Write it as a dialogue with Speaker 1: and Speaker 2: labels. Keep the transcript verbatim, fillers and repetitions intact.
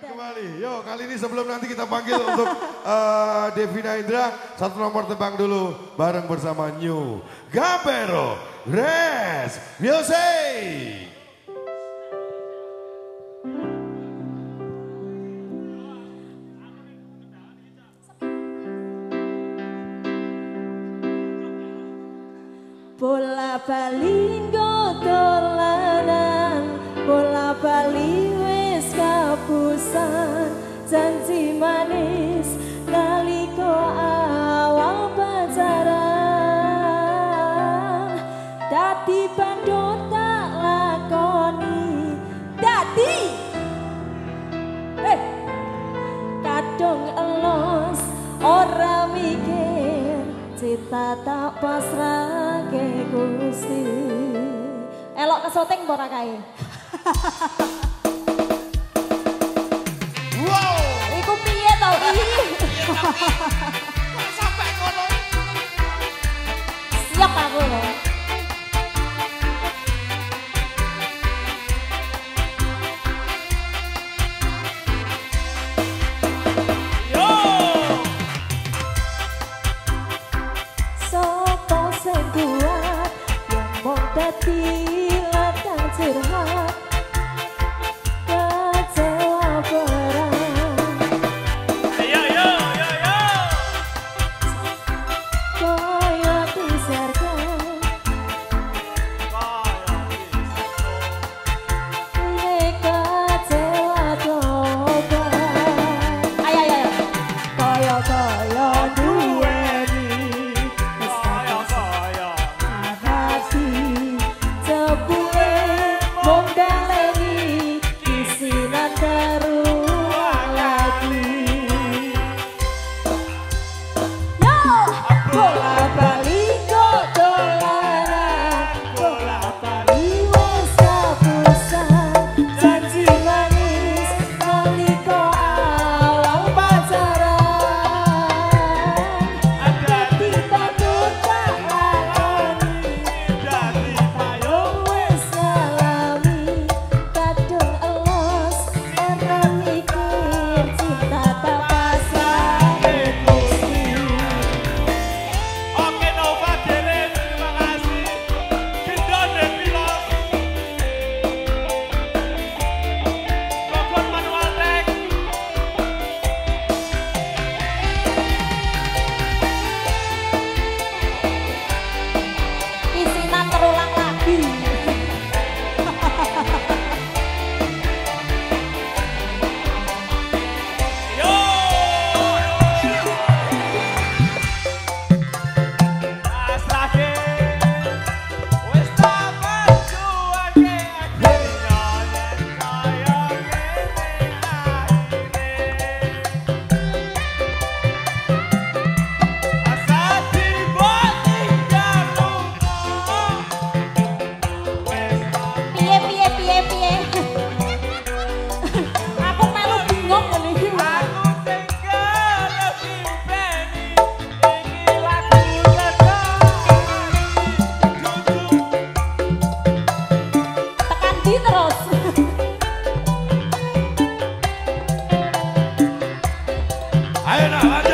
Speaker 1: kembali. Yo, kali ini sebelum nanti kita panggil untuk uh, Devina Indra, satu nomor tebang dulu bareng bersama New Gambero Res Music.
Speaker 2: Bola bali dolanan, bola bali wis kapusan, janji manis nalika awal pacaran. Dadi bandot tak lakoni, dadi eh kadung elos ora mikir, cita tak pasrahke Gusti. Elok kesoting ora kae.
Speaker 1: Wow,
Speaker 2: iku piye to iki?
Speaker 1: sampai kono.
Speaker 2: Siap aku lho.
Speaker 1: Yo.
Speaker 2: Sopo sing kuat yang mau dadi ladang curhat.
Speaker 1: Ayo nak,